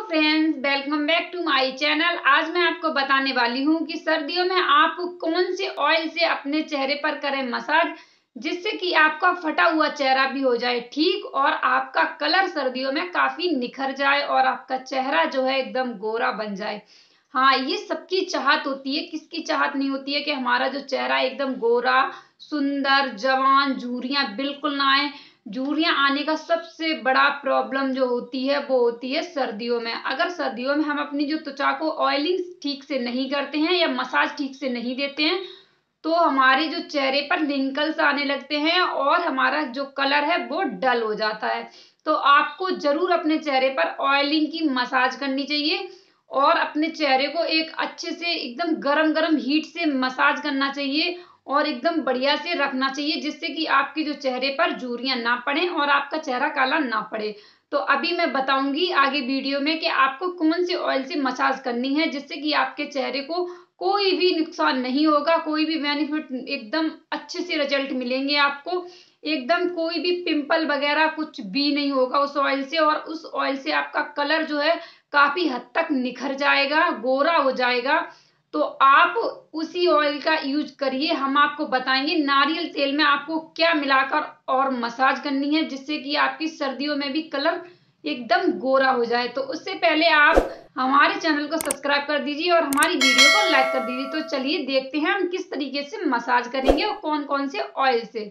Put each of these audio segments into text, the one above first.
Friends, welcome back to my channel. आज मैं आपको बताने वाली हूँ कि सर्दियों में आप कौन से ऑयल से अपने चेहरे पर करें मसाज, जिससे कि आपका फटा हुआ चेहरा भी हो जाए ठीक और आपका कलर सर्दियों में काफी निखर जाए और आपका चेहरा जो है एकदम गोरा बन जाए। हाँ, ये सबकी चाहत होती है। किसकी चाहत नहीं होती है कि हमारा जो चेहरा एकदम गोरा, सुंदर, जवान, झुर्रियां बिल्कुल ना आए। झुर्रियां आने का सबसे बड़ा प्रॉब्लम जो होती है वो होती है सर्दियों में। अगर सर्दियों में हम अपनी जो त्वचा को ऑयलिंग ठीक से नहीं करते हैं या मसाज ठीक से नहीं देते हैं तो हमारे जो चेहरे पर रिंकल्स आने लगते हैं और हमारा जो कलर है वो डल हो जाता है। तो आपको जरूर अपने चेहरे पर ऑयलिंग की मसाज करनी चाहिए और अपने चेहरे को एक अच्छे से एकदम गरम गरम हीट से मसाज करना चाहिए और एकदम बढ़िया से रखना चाहिए, जिससे कि आपके जो चेहरे पर झुर्रियां ना पड़े और आपका चेहरा काला ना पड़े। तो अभी मैं बताऊंगी आगे वीडियो में कि आपको कौन से ऑयल से मसाज करनी है, जिससे कि आपके चेहरे को कोई भी नुकसान नहीं होगा, कोई भी बेनिफिट, एकदम अच्छे से रिजल्ट मिलेंगे आपको। एकदम कोई भी पिंपल वगैरह कुछ भी नहीं होगा उस ऑयल से, और उस ऑयल से आपका कलर जो है काफी हद तक निखर जाएगा, गोरा हो जाएगा। तो आप उसी ऑयल का यूज करिए। हम आपको बताएंगे नारियल तेल में आपको क्या मिलाकर और मसाज करनी है, जिससे कि आपकी सर्दियों में भी कलर एकदम गोरा हो जाए। तो उससे पहले आप हमारे चैनल को सब्सक्राइब कर दीजिए और हमारी वीडियो को लाइक कर दीजिए। तो चलिए देखते हैं हम किस तरीके से मसाज करेंगे और कौन कौन से ऑयल से।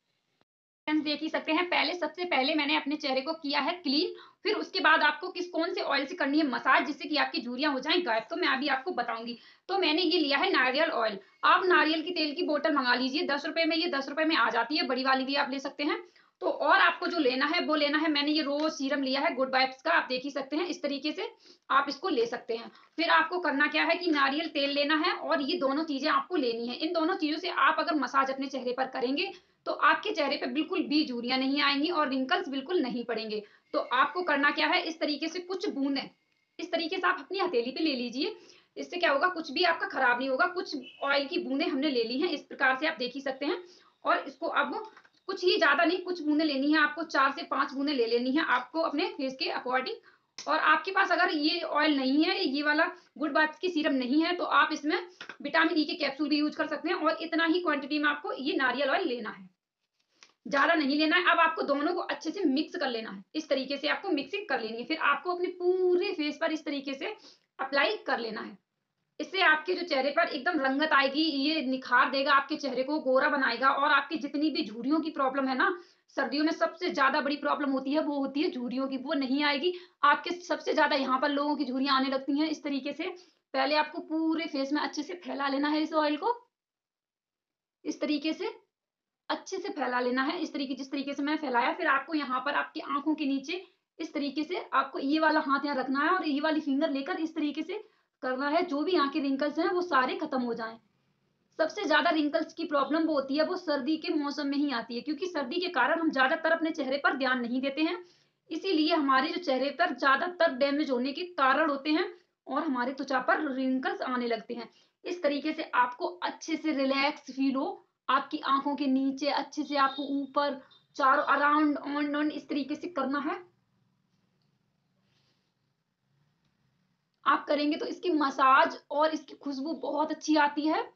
देख ही सकते हैं, सबसे पहले मैंने अपने चेहरे को किया है क्लीन। फिर उसके बाद आपको कौन से ऑयल से करनी है मसाज, जिससे कि आपकी झुर्रियां हो जाएं गायब, तो मैं अभी आपको बताऊंगी। तो मैंने ये लिया है नारियल ऑयल। आप नारियल की तेल की बोतल मंगा लीजिए, 10 रुपए में, ये 10 रुपए में आ जाती है, बड़ी वाली भी आप ले सकते हैं। तो और आपको जो लेना है वो लेना है, मैंने ये रोज सीरम लिया है गुड वाइब्स का, आप देख ही सकते हैं, इस तरीके से आप इसको ले सकते हैं। फिर आपको करना क्या है कि नारियल तेल लेना है और ये दोनों चीजें आपको लेनी है। इन दोनों चीजों से आप अगर मसाज अपने चेहरे पर करेंगे तो आपके चेहरे पे बिल्कुल भी झुर्रियां नहीं आएंगी और रिंकल्स बिल्कुल नहीं पड़ेंगे। तो आपको करना क्या है, इस तरीके से कुछ बूंदें इस तरीके से आप अपनी हथेली पे ले लीजिए। इससे क्या होगा, कुछ भी आपका खराब नहीं होगा। कुछ ऑयल की बूंदें हमने ले ली हैं, इस प्रकार से आप देख ही सकते हैं। और इसको अब कुछ ही ज्यादा नहीं, कुछ बूंदें लेनी है आपको, 4 से 5 बूंदें ले लेनी है आपको अपने फेस के अकॉर्डिंग। और आपके पास अगर ये ऑयल नहीं है, ये वाला गुड वाइब्स की सीरम नहीं है, तो आप इसमें विटामिन ई के कैप्सूल भी यूज कर सकते हैं। और इतना ही क्वांटिटी में आपको ये नारियल ऑयल लेना है, ज्यादा नहीं लेना है। अब आपको दोनों को अच्छे से मिक्स कर लेना है, इस तरीके से आपको मिक्सिंग कर लेनी है। फिर आपको अपने पूरे फेस पर इस तरीके से अप्लाई कर लेना है। इससे आपके जो चेहरे पर एकदम रंगत आएगी, ये निखार देगा, आपके चेहरे को गोरा बनाएगा। और आपकी जितनी भी झुर्रियों की प्रॉब्लम है ना, सर्दियों में सबसे ज्यादा बड़ी प्रॉब्लम होती है, वो होती है झुर्रियों की, वो नहीं आएगी आपके। सबसे ज्यादा यहाँ पर लोगों की झुर्रियां आने लगती हैं इस तरीके से। पहले आपको पूरे फेस में अच्छे से फैला लेना है इस ऑयल को, इस तरीके से अच्छे से फैला लेना है, इस तरीके, जिस तरीके से मैंने फैलाया। फिर आपको यहाँ पर आपकी आंखों के नीचे इस तरीके से आपको ये वाला हाथ यहाँ रखना है और ये वाली फिंगर लेकर इस तरीके से करना है, जो भी आंखें रिंकल्स हैं वो सारे खत्म हो जाएं। सबसे ज्यादा रिंकल्स की प्रॉब्लम वो होती है, वो सर्दी के मौसम में ही आती है, क्योंकि सर्दी के कारण हम ज्यादातर अपने चेहरे पर ध्यान नहीं देते हैं। इसीलिए हमारे जो चेहरे पर ज्यादातर डैमेज होने के कारण होते हैं और हमारे त्वचा पर रिंकल्स आने लगते हैं। इस तरीके से आपको अच्छे से रिलैक्स फील हो, आपकी आंखों के नीचे अच्छे से, आपको ऊपर, चारों अराउंड, ऑन ऑन, इस तरीके से करना है। आप करेंगे तो इसकी मसाज और इसकी खुशबू बहुत अच्छी आती है,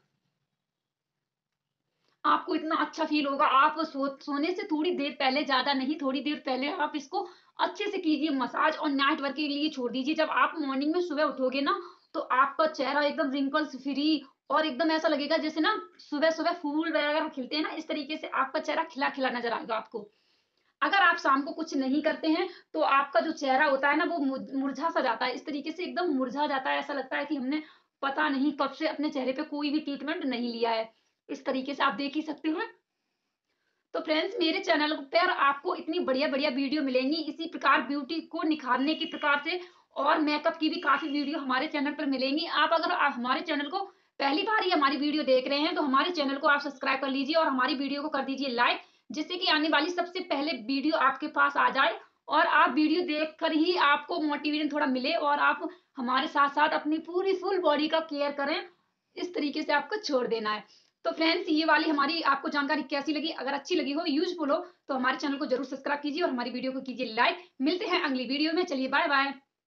आपको इतना अच्छा फील होगा। आप सोने से थोड़ी देर पहले, ज्यादा नहीं, थोड़ी देर पहले आप इसको अच्छे से कीजिए मसाज और नाइट वर्क के लिए छोड़ दीजिए। जब आप मॉर्निंग में सुबह उठोगे ना, तो आपका चेहरा एकदम रिंकल्स फ्री और एकदम ऐसा लगेगा जैसे ना सुबह सुबह फूल वगैरह खिलते हैं ना, इस तरीके से आपका चेहरा खिला खिला नजर आएगा आपको। अगर आप शाम को कुछ नहीं करते हैं तो आपका जो चेहरा होता है ना, वो मुरझा सा जाता है, इस तरीके से एकदम मुरझा जाता है। ऐसा लगता है कि हमने पता नहीं कब से अपने चेहरे पे कोई भी ट्रीटमेंट नहीं लिया है। इस तरीके से आप देख ही सकते हैं। तो फ्रेंड्स, मेरे चैनल पर आपको इतनी बढ़िया बढ़िया वीडियो मिलेंगी इसी प्रकार, ब्यूटी को निखारने की प्रकार से, और मेकअप की भी काफी वीडियो हमारे चैनल पर मिलेंगी। आप अगर हमारे चैनल को पहली बार ही हमारी वीडियो देख रहे हैं तो हमारे चैनल को आप सब्सक्राइब कर लीजिए और हमारी वीडियो को कर दीजिए लाइक, जिससे कि आने वाली सबसे पहले वीडियो आपके पास आ जाए और आप वीडियो देखकर ही आपको मोटिवेशन थोड़ा मिले और आप हमारे साथ साथ अपनी पूरी फुल बॉडी का केयर करें। इस तरीके से आपको छोड़ देना है। तो फ्रेंड्स, ये वाली हमारी आपको जानकारी कैसी लगी, अगर अच्छी लगी हो, यूजफुल हो, तो हमारे चैनल को जरूर सब्सक्राइब कीजिए और हमारी वीडियो को कीजिए लाइक। मिलते हैं अगली वीडियो में, चलिए बाय बाय।